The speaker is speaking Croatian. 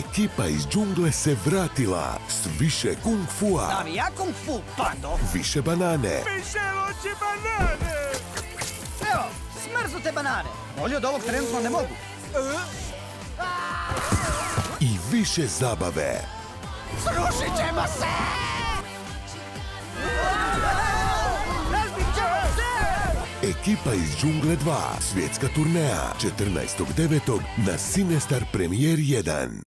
Ekipa iz džungle se vratila s više kung fua. Stavi ja kung fu, pando. Više banane. Više hoće banane. Evo, smrznute banane. Bolje od ovog trenutno ne mogu. I više zabave. Srušit ćemo se! Razbit ćemo se! Ekipa iz džungle 2. Svjetska turneja. 14.9. na CineStar Premijer 1.